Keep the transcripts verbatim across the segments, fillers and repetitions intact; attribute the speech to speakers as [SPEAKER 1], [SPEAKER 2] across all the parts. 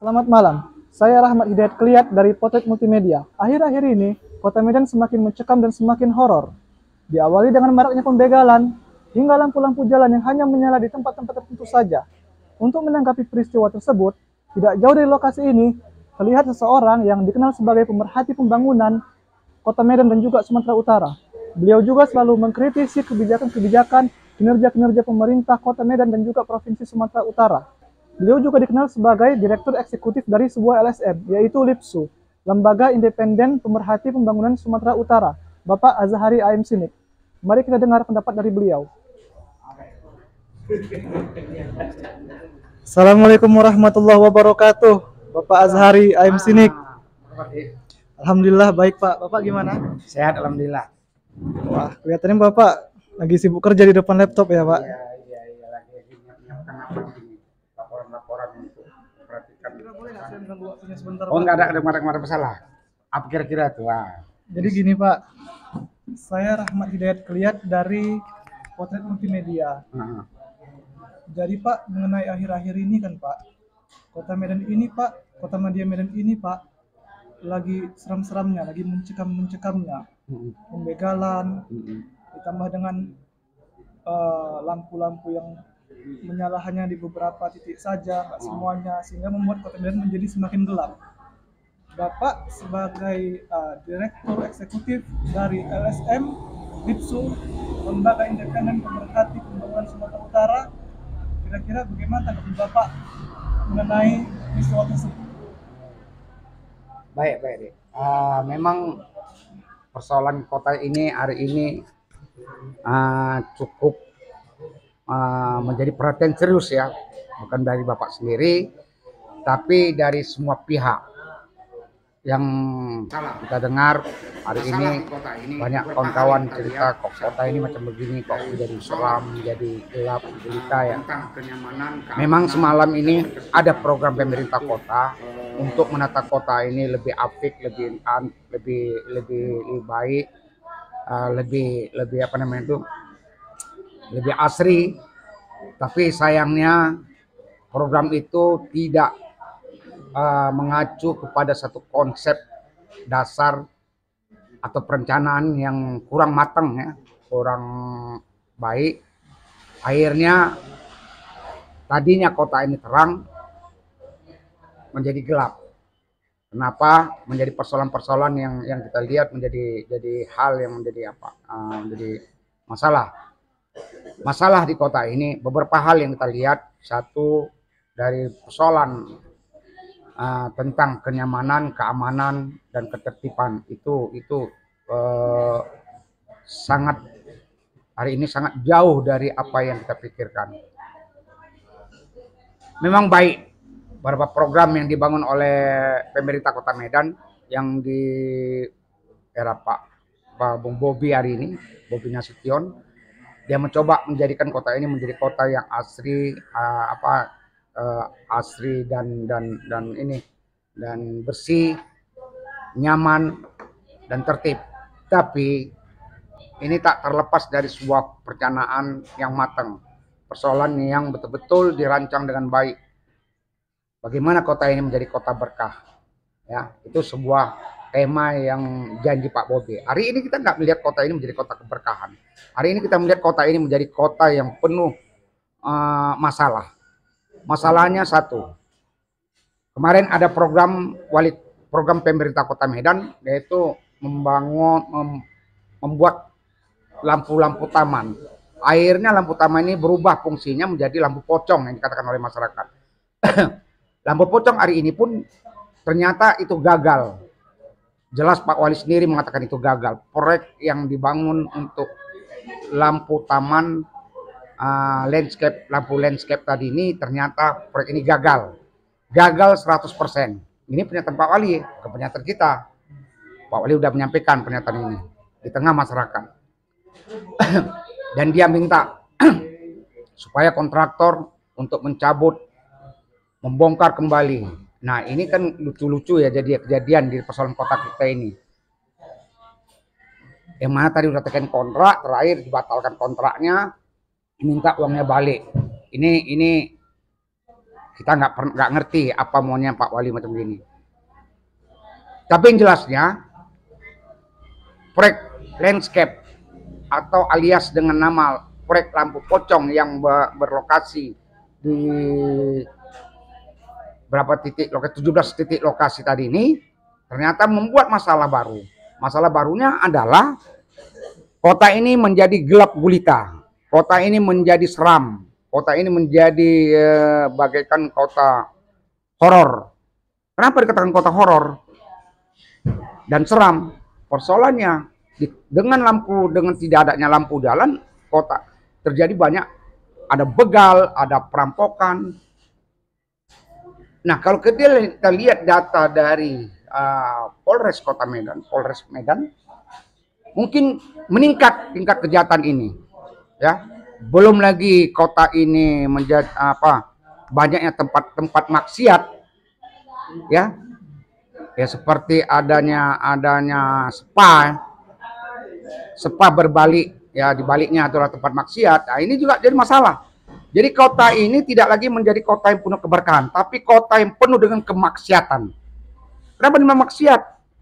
[SPEAKER 1] Selamat malam, saya Rahmat Hidayat Kliat dari Potret Multimedia. Akhir-akhir ini, kota Medan semakin mencekam dan semakin horor. Diawali dengan maraknya pembegalan, hingga lampu-lampu jalan yang hanya menyala di tempat-tempat tertentu saja. Untuk menanggapi peristiwa tersebut, tidak jauh dari lokasi ini, terlihat seseorang yang dikenal sebagai pemerhati pembangunan Kota Medan dan juga Sumatera Utara. Beliau juga selalu mengkritisi kebijakan-kebijakan kinerja-kinerja pemerintah Kota Medan dan juga Provinsi Sumatera Utara. Beliau juga dikenal sebagai Direktur Eksekutif dari sebuah L S M, yaitu LIPSU, Lembaga Independen Pemerhati Pembangunan Sumatera Utara, Bapak Azhari A M Sinik. Mari kita dengar pendapat dari beliau. Assalamualaikum warahmatullahi wabarakatuh, Bapak Azhari A M Sinik. Alhamdulillah baik Pak. Bapak gimana?
[SPEAKER 2] Sehat alhamdulillah.
[SPEAKER 1] Wah, kelihatannya Bapak lagi sibuk kerja di depan laptop ya Pak?
[SPEAKER 2] Iya, iya, iya lagi menyiapkan apa ini? Laporan-laporan untuk perhatikan.
[SPEAKER 1] Boleh nggak saya mengganggu waktunya sebentar?
[SPEAKER 2] Oh, enggak ada ada kemarin-kemarin masalah. Apa kira-kira tuh? Ah.
[SPEAKER 1] Jadi gini Pak, saya Rahmat Hidayat Kliat dari Potret Multimedia.
[SPEAKER 2] Uh-huh.
[SPEAKER 1] Jadi Pak, mengenai akhir-akhir ini kan Pak, Kota Medan ini Pak, Kota Media Medan ini Pak, lagi seram-seramnya, lagi mencekam-mencekamnya,
[SPEAKER 2] Uh-huh.
[SPEAKER 1] pembegalan,
[SPEAKER 2] Uh-huh.
[SPEAKER 1] ditambah dengan uh, lampu-lampu yang menyala hanya di beberapa titik saja, nggak semuanya, sehingga membuat Kota Medan menjadi semakin gelap. Bapak sebagai uh, Direktur Eksekutif dari L S M, LIPSU, Lembaga Independen Pemerhati Pembangunan Sumatera Utara, kira-kira bagaimana tanggapan Bapak mengenai peristiwa tersebut?
[SPEAKER 2] Baik, baik, Dek. Uh, memang persoalan kota ini hari ini uh, cukup uh, menjadi perhatian serius ya, bukan dari Bapak sendiri, tapi dari semua pihak. Yang kita dengar hari ini banyak kawan-kawan cerita kok kota ini macam begini, kok jadi seram, jadi gelap, gelita ya. Memang semalam ini ada program pemerintah kota untuk menata kota ini lebih apik, lebih lebih lebih, lebih baik, uh, lebih lebih apa namanya itu, lebih asri. Tapi sayangnya program itu tidak Uh, mengacu kepada satu konsep dasar atau perencanaan yang kurang matang ya, kurang baik. Akhirnya tadinya kota ini terang menjadi gelap. Kenapa? Menjadi persoalan-persoalan yang yang kita lihat menjadi jadi hal yang menjadi apa? Uh, menjadi masalah. Masalah di kota ini beberapa hal yang kita lihat. Satu, dari persoalan Uh, tentang kenyamanan, keamanan, dan ketertiban itu itu uh, sangat hari ini sangat jauh dari apa yang kita pikirkan. Memang baik beberapa program yang dibangun oleh pemerintah Kota Medan yang di era Pak Pak Bung Bobi hari ini, Bobi Nasution, dia mencoba menjadikan kota ini menjadi kota yang asri, uh, apa Uh, asri dan dan dan ini dan bersih, nyaman dan tertib. Tapi ini tak terlepas dari sebuah perencanaan yang matang, persoalan yang betul-betul dirancang dengan baik. Bagaimana kota ini menjadi kota berkah? Ya, itu sebuah tema yang janji Pak Bobi. Hari ini kita nggak melihat kota ini menjadi kota keberkahan. Hari ini kita melihat kota ini menjadi kota yang penuh uh, masalah. Masalahnya satu, kemarin ada program wali program pemerintah Kota Medan, yaitu membangun mem, membuat lampu-lampu taman. Akhirnya lampu taman ini berubah fungsinya menjadi lampu pocong yang dikatakan oleh masyarakat. Lampu pocong hari ini pun ternyata itu gagal. Jelas Pak Wali sendiri mengatakan itu gagal. Proyek yang dibangun untuk lampu taman, Uh, landscape, lampu landscape tadi ini ternyata proyek ini gagal. Gagal seratus persen. Ini pernyataan Pak Wali, ke pernyataan kita. Pak Wali sudah menyampaikan pernyataan ini di tengah masyarakat. Dan dia minta supaya kontraktor untuk mencabut, membongkar kembali. Nah, ini kan lucu-lucu ya jadi kejadian di persoalan kota kita ini. Yang mana tadi udah tekan kontrak, terakhir dibatalkan kontraknya, minta uangnya balik. Ini ini Kita nggak pernah nggak ngerti apa maunya Pak Wali macam gini. Tapi yang jelasnya proyek landscape atau alias dengan nama proyek lampu pocong yang berlokasi di berapa titik lokasi, tujuh belas titik lokasi tadi ini ternyata membuat masalah baru. Masalah barunya adalah kota ini menjadi gelap gulita, kota ini menjadi seram, kota ini menjadi eh, bagaikan kota horor. Kenapa dikatakan kota horor dan seram? Persoalannya dengan lampu, dengan tidak adanya lampu jalan, kota terjadi banyak, ada begal, ada perampokan. Nah, kalau kita, kita lihat data dari uh, Polres Kota Medan, Polres Medan, mungkin meningkat tingkat kejahatan ini, ya. Belum lagi kota ini menjadi apa? Banyaknya tempat-tempat maksiat, ya. Ya seperti adanya adanya spa, spa berbalik, ya di baliknya adalah tempat maksiat. Nah, ini juga jadi masalah. Jadi kota ini tidak lagi menjadi kota yang penuh keberkahan, tapi kota yang penuh dengan kemaksiatan. Kenapa ini maksiat?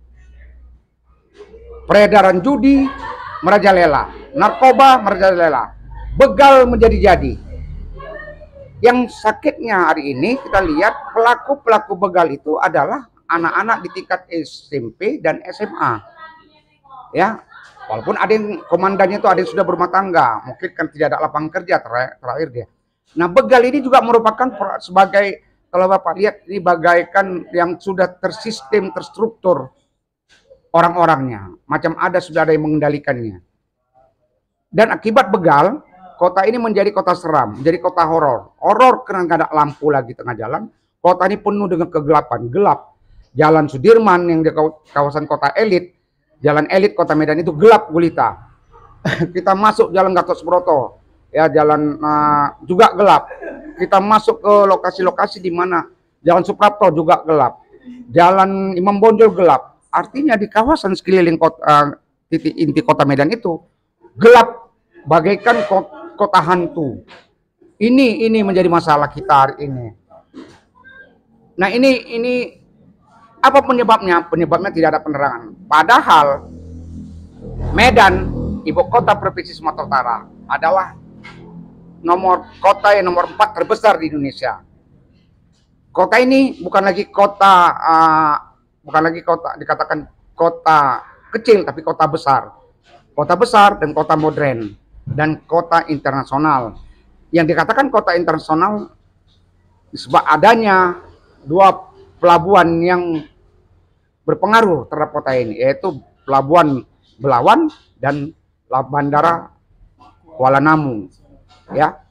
[SPEAKER 2] Peredaran judi merajalela, narkoba merajalela, begal menjadi-jadi. Yang sakitnya hari ini kita lihat pelaku-pelaku begal itu adalah anak-anak di tingkat S M P dan S M A. Ya, walaupun ada yang komandannya itu ada yang sudah berumah tangga, mungkin kan tidak ada lapangan kerja terakhir dia. Nah, begal ini juga merupakan sebagai, kalau Bapak lihat ini bagaikan yang sudah tersistem, terstruktur orang-orangnya, macam ada sudah ada yang mengendalikannya. Dan akibat begal, kota ini menjadi kota seram, menjadi kota horor. Horor karena nggak ada lampu lagi tengah jalan. Kota ini penuh dengan kegelapan, gelap. Jalan Sudirman yang di kawasan kota elit, jalan elit Kota Medan itu gelap gulita. Kita masuk jalan Gatot Subroto, ya jalan uh, juga gelap. Kita masuk ke lokasi-lokasi di mana jalan Suprapto juga gelap, jalan Imam Bonjol gelap. Artinya di kawasan sekeliling kota, uh, titik inti Kota Medan itu gelap bagaikan kota, kota hantu. Ini ini menjadi masalah kita hari ini. Nah ini ini apa penyebabnya? Penyebabnya tidak ada penerangan. Padahal Medan, ibu kota provinsi Sumatera Utara, adalah nomor kota yang nomor empat terbesar di Indonesia. Kota ini bukan lagi kota, uh, bukan lagi kota dikatakan kota kecil, tapi kota besar. Kota besar dan kota modern dan kota internasional. Yang dikatakan kota internasional sebab adanya dua pelabuhan yang berpengaruh terhadap kota ini, yaitu Pelabuhan Belawan dan Bandara Kuala Namu. Ya,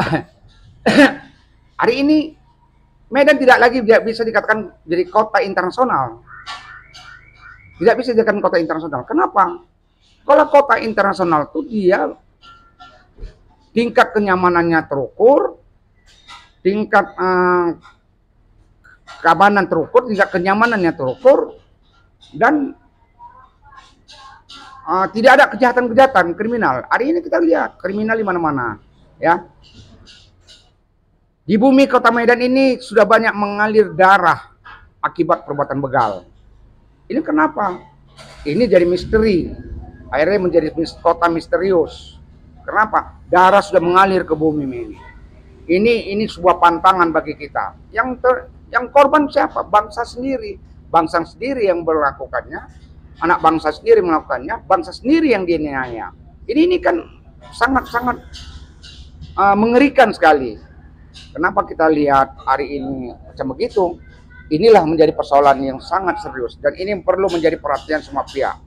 [SPEAKER 2] hari ini Medan tidak lagi bisa dikatakan jadi kota internasional. Tidak bisa dikatakan kota internasional. Kenapa? Kalau kota internasional itu dia tingkat kenyamanannya terukur, tingkat uh, keamanan terukur, tingkat kenyamanannya terukur, dan uh, tidak ada kejahatan-kejahatan kriminal. Hari ini kita lihat kriminal di mana-mana, ya. Di bumi Kota Medan ini sudah banyak mengalir darah akibat perbuatan begal. Ini kenapa? Ini jadi misteri. Akhirnya menjadi kota misterius. Kenapa? Darah sudah mengalir ke bumi ini. Ini ini sebuah pantangan bagi kita. Yang ter, yang korban siapa? Bangsa sendiri. Bangsa sendiri yang melakukannya. Anak bangsa sendiri melakukannya. Bangsa sendiri yang diniaya. Ini ini kan sangat-sangat uh, mengerikan sekali. Kenapa kita lihat hari ini macam begitu? Inilah menjadi persoalan yang sangat serius. Dan ini perlu menjadi perhatian semua pihak.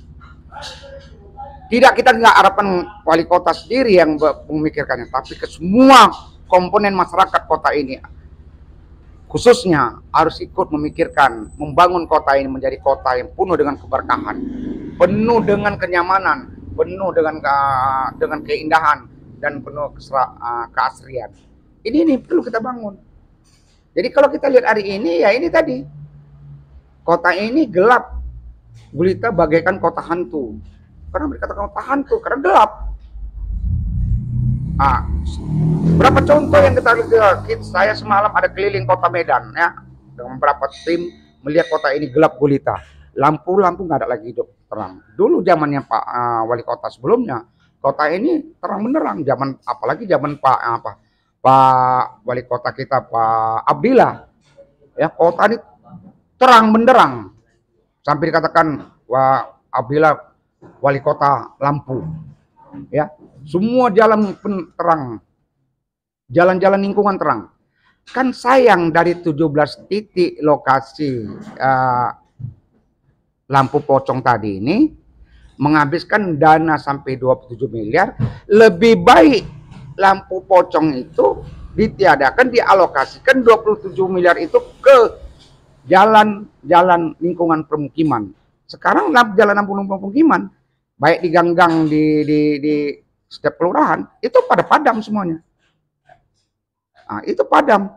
[SPEAKER 2] Tidak, kita nggak harapkan wali kota sendiri yang memikirkannya, tapi ke semua komponen masyarakat kota ini khususnya harus ikut memikirkan membangun kota ini menjadi kota yang penuh dengan keberkahan, penuh dengan kenyamanan, penuh dengan ke, dengan keindahan dan penuh kesera, uh, keasrian. Ini ini perlu kita bangun. Jadi kalau kita lihat hari ini, ya ini tadi kota ini gelap gulita bagaikan kota hantu. Karena dikatakan kota hantu karena gelap. Ah, berapa contoh yang kita lihat? Saya semalam ada keliling kota Medan ya, dengan beberapa tim melihat kota ini gelap gulita. Lampu-lampu nggak ada lagi hidup terang. Dulu zamannya Pak uh, Wali Kota sebelumnya, kota ini terang benderang. Zaman apalagi zaman Pak apa Pak Wali Kota kita Pak Abdillah, ya kota ini terang benderang. Sampai dikatakan Wah Abdillah Wali Kota lampu, ya. Semua jalan pun terang, jalan-jalan lingkungan terang. Kan sayang dari tujuh belas titik lokasi uh, lampu pocong tadi ini menghabiskan dana sampai dua puluh tujuh miliar. Lebih baik lampu pocong itu ditiadakan, dialokasikan dua puluh tujuh miliar itu ke jalan-jalan lingkungan permukiman. Sekarang jalan lampu permukiman, baik di gang-gang di, di, di setiap kelurahan itu pada padam semuanya. Nah, itu padam.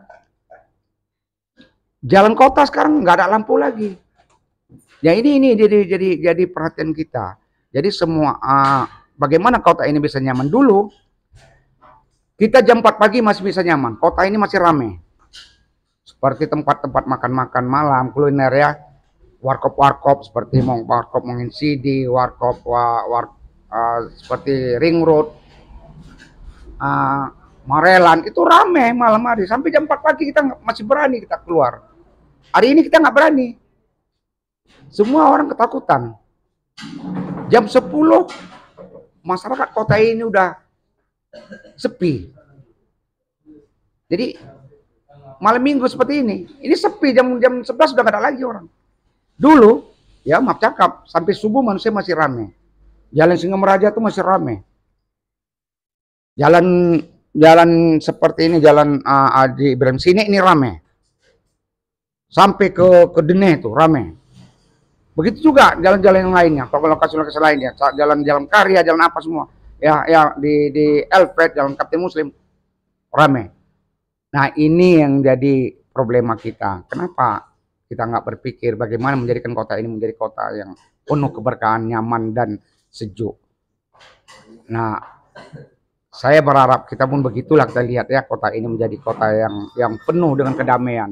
[SPEAKER 2] Jalan kota sekarang nggak ada lampu lagi. Ya ini ini jadi jadi jadi perhatian kita. Jadi semua uh, bagaimana kota ini bisa nyaman dulu? Kita jam empat pagi masih bisa nyaman. Kota ini masih ramai. Seperti tempat-tempat makan-makan malam, kuliner ya. Warkop-warkop seperti Mong Warkop Mongin Sidi, warkop war, war, uh, seperti Ring Road, uh, Marelan itu ramai malam hari. Sampai jam empat pagi kita masih berani kita keluar. Hari ini kita nggak berani. Semua orang ketakutan. Jam sepuluh masyarakat kota ini udah sepi. Jadi malam minggu seperti ini, ini sepi jam jam sebelas udah nggak ada lagi orang. Dulu, ya maaf cakap, sampai subuh manusia masih ramai. Jalan Singameraja itu masih ramai. Jalan jalan seperti ini, jalan uh, Adi Ibrahim sini ini ramai. Sampai ke ke Dene itu ramai. Begitu juga jalan-jalan yang lainnya, lokasi-lokasi lainnya, jalan-jalan karya, jalan apa semua. Ya ya di di Elfred, jalan Kapten Muslim ramai. Nah, ini yang jadi problema kita. Kenapa kita nggak berpikir bagaimana menjadikan kota ini menjadi kota yang penuh keberkahan, nyaman, dan sejuk. Nah, saya berharap kita pun begitulah, kita lihat ya kota ini menjadi kota yang yang penuh dengan kedamaian.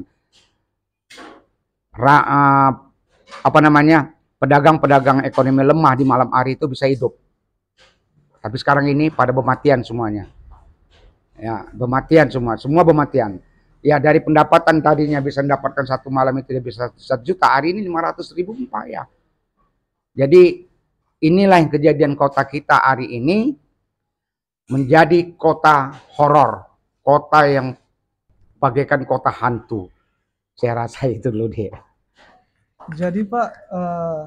[SPEAKER 2] Ra, uh, apa namanya, pedagang-pedagang ekonomi lemah di malam hari itu bisa hidup. Tapi sekarang ini pada bermatian semuanya. Ya, bermatian semua, semua bermatian. Ya dari pendapatan tadinya bisa mendapatkan satu malam itu dia bisa satu juta, hari ini lima ratus ribu Pak ya. Jadi inilah yang kejadian kota kita hari ini menjadi kota horor, kota yang bagaikan kota hantu. Saya rasa itu dulu dia.
[SPEAKER 1] Jadi Pak, uh,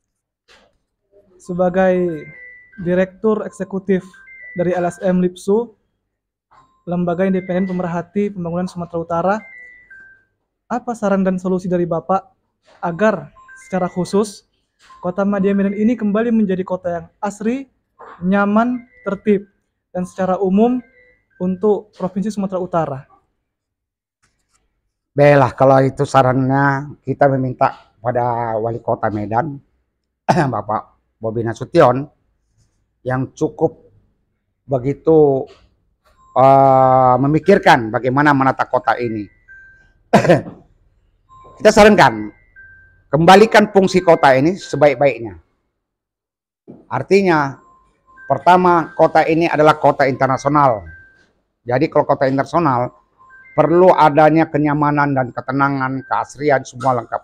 [SPEAKER 1] sebagai Direktur Eksekutif dari L S M Lipsu, Lembaga Independen Pemerhati Pembangunan Sumatera Utara, apa saran dan solusi dari Bapak agar secara khusus Kota Madya Medan ini kembali menjadi kota yang asri, nyaman, tertib, dan secara umum untuk Provinsi Sumatera Utara?
[SPEAKER 2] Baiklah, kalau itu sarannya kita meminta pada Wali Kota Medan, Bapak Bobi Nasution, yang cukup begitu Uh, memikirkan bagaimana menata kota ini. Kita sarankan kembalikan fungsi kota ini sebaik-baiknya. Artinya pertama, kota ini adalah kota internasional. Jadi kalau kota internasional perlu adanya kenyamanan dan ketenangan, keasrian, semua lengkap.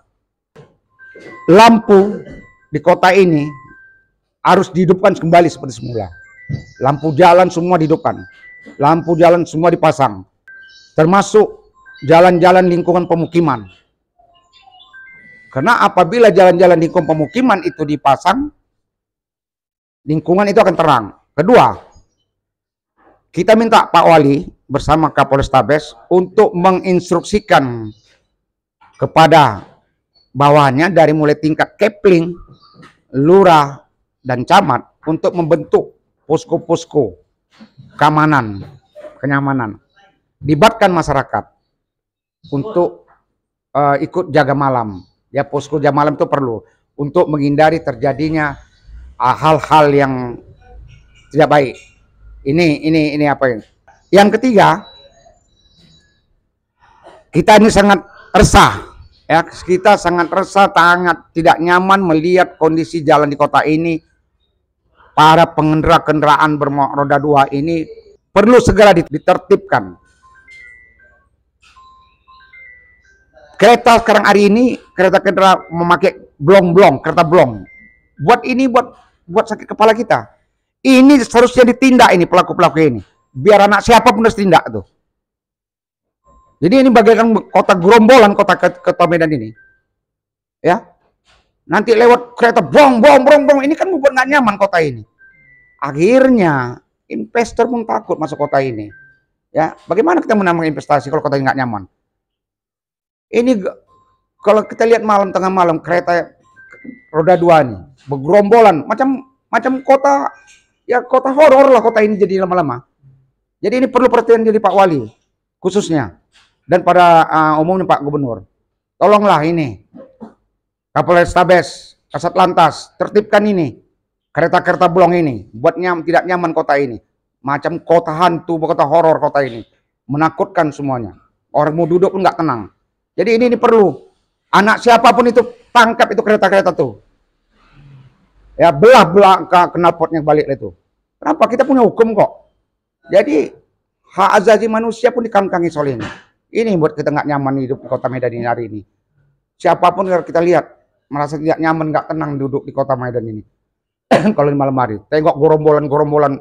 [SPEAKER 2] Lampu di kota ini harus dihidupkan kembali seperti semula. Lampu jalan semua dihidupkan. Lampu jalan semua dipasang, termasuk jalan-jalan lingkungan pemukiman. Karena apabila jalan-jalan lingkungan pemukiman itu dipasang, lingkungan itu akan terang. Kedua, kita minta Pak Wali bersama Kapolrestabes untuk menginstruksikan kepada bawahnya dari mulai tingkat Kepling, Lurah, dan Camat untuk membentuk posko-posko keamanan, kenyamanan, libatkan masyarakat untuk uh, ikut jaga malam. Ya, posko jaga malam itu perlu untuk menghindari terjadinya hal-hal uh, yang tidak baik. Ini ini ini apa ini? Yang ketiga, kita ini sangat resah, ya. Kita sangat resah, sangat tidak nyaman melihat kondisi jalan di kota ini. Para pengendara kendaraan berroda dua ini perlu segera ditertibkan. Kereta sekarang hari ini, kereta kereta memakai blong-blong, kereta blong. Buat ini, buat buat sakit kepala kita. Ini seharusnya ditindak ini pelaku-pelaku ini. Biar anak siapapun harus tindak tuh. Jadi ini bagaikan kota gerombolan kota kota Medan ini. Ya. Nanti lewat kereta blong, blong, blong, blong. Ini kan membuat nggak nyaman kota ini. Akhirnya investor pun takut masuk kota ini. Ya, bagaimana kita menambah investasi kalau kota ini nggak nyaman? Ini kalau kita lihat malam tengah malam kereta roda dua nih bergerombolan macam macam kota ya kota horor lah kota ini jadi lama-lama. Jadi ini perlu perhatian dari Pak Wali khususnya dan pada uh, umumnya Pak Gubernur. Tolonglah ini Kapolrestabes, Kasat Lantas tertibkan ini kereta-kereta blong ini buat nyam tidak nyaman kota ini. Macam kota hantu, kota horor kota ini menakutkan semuanya. Orang mau duduk pun nggak tenang. Jadi ini, ini perlu anak siapapun itu tangkap itu kereta-kereta tuh. Ya belah-belah knalpotnya balik itu. Kenapa? Kita punya hukum kok. Jadi hak asasi manusia pun dikangkangi soal ini. Ini buat kita nggak nyaman hidup di kota Medan ini hari ini. Siapapun kita lihat merasa tidak nyaman, nggak tenang duduk di kota Medan ini. Kalau di malam hari, tengok gerombolan-gerombolan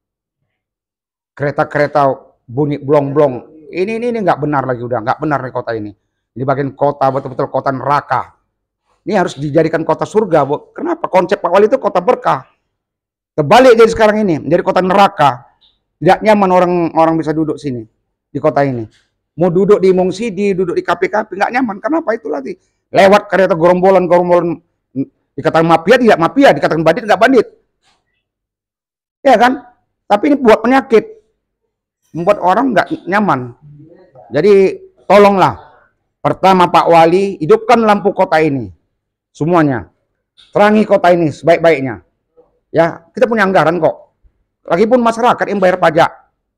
[SPEAKER 2] kereta-kereta bunyi blong-blong. Ini ini ini nggak benar lagi udah, nggak benar nih kota ini. Ini bagian kota betul-betul kota neraka. Ini harus dijadikan kota surga. Kenapa? Konsep Pak Wali itu kota berkah. Terbalik jadi sekarang ini menjadi kota neraka. Tidak nyaman orang-orang bisa duduk sini di kota ini. Mau duduk di Mungsidi, duduk di K P K P nggak nyaman. Kenapa? Itu lagi lewat kereta gerombolan-gerombolan dikatakan mafia tidak mafia, dikatakan bandit nggak bandit. Ya kan? Tapi ini buat penyakit, membuat orang nggak nyaman. Jadi tolonglah. Pertama Pak Wali, hidupkan lampu kota ini. Semuanya. Terangi kota ini sebaik-baiknya. Ya, kita punya anggaran kok. Lagipun masyarakat yang bayar pajak.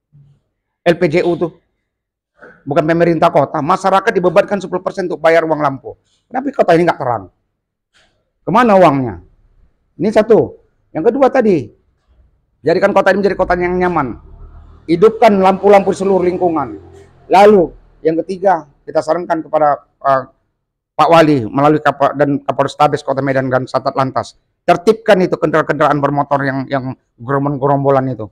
[SPEAKER 2] L P J U tuh. Bukan pemerintah kota. Masyarakat dibebankan sepuluh persen untuk bayar uang lampu. Tapi kota ini nggak terang. Kemana uangnya? Ini satu. Yang kedua tadi. Jadikan kota ini menjadi kota yang nyaman. Hidupkan lampu-lampu seluruh lingkungan. Lalu, yang ketiga, kita sarankan kepada uh, Pak Wali melalui Kap dan Kapolrestabes Kota Medan dan Kasat Lantas, tertibkan itu kendaraan-kendaraan bermotor yang yang gerombolan itu,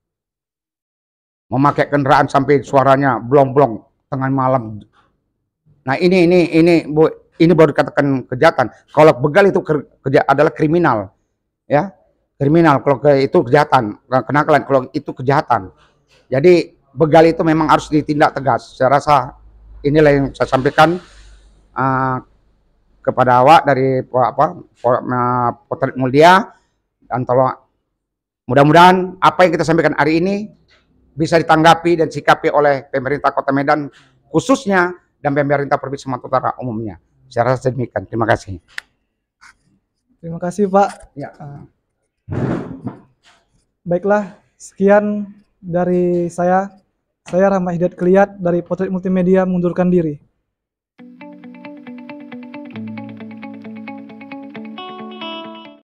[SPEAKER 2] memakai kendaraan sampai suaranya blong-blong tengah malam. Nah ini ini ini bu, ini baru dikatakan kejahatan. Kalau begal itu ke, keja, adalah kriminal, ya kriminal. Kalau ke, itu kejahatan, kenakalan. Kalau itu kejahatan. Jadi begal itu memang harus ditindak tegas. Saya rasa inilah yang saya sampaikan uh, kepada awak dari apa Potret Mulia, dan tolong mudah-mudahan apa yang kita sampaikan hari ini bisa ditanggapi dan sikapi oleh pemerintah Kota Medan khususnya dan pemerintah Provinsi Sumatera Utara umumnya. Saya rasa demikian. Terima kasih.
[SPEAKER 1] Terima kasih Pak.
[SPEAKER 2] Ya.
[SPEAKER 1] Uh, baiklah, sekian dari saya. Saya Rahmat Hidayat Kliat dari Potret Multimedia mengundurkan diri.